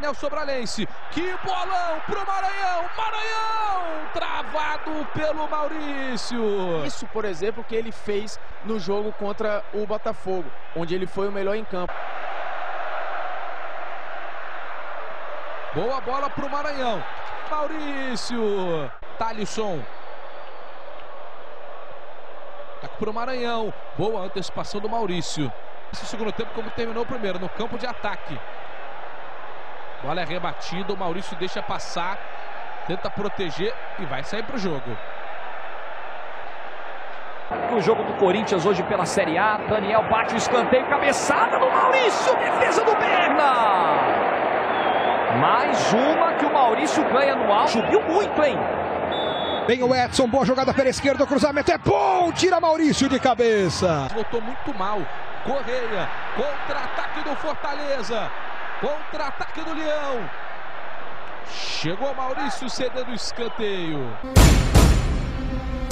Anel Sobralense. Que bolão pro Maranhão. Maranhão travado pelo Maurício. Isso, por exemplo, que ele fez no jogo contra o Botafogo, onde ele foi o melhor em campo. Boa bola pro Maranhão. Maurício. Thalisson. Ataque pro Maranhão. Boa antecipação do Maurício. Esse segundo tempo como terminou o primeiro, no campo de ataque. Bola é rebatida, o Maurício deixa passar. Tenta proteger e vai sair pro jogo. O jogo do Corinthians hoje pela Série A. Daniel bate o escanteio, cabeçada do Maurício. Defesa do Berna. Mais uma que o Maurício ganha no alto. Subiu muito, hein? Vem o Edson, boa jogada pela esquerda, o cruzamento é bom, tira Maurício de cabeça. Voltou muito mal. Correia, contra-ataque do Fortaleza. Contra-ataque do Leão. Chegou Maurício cedendo o escanteio.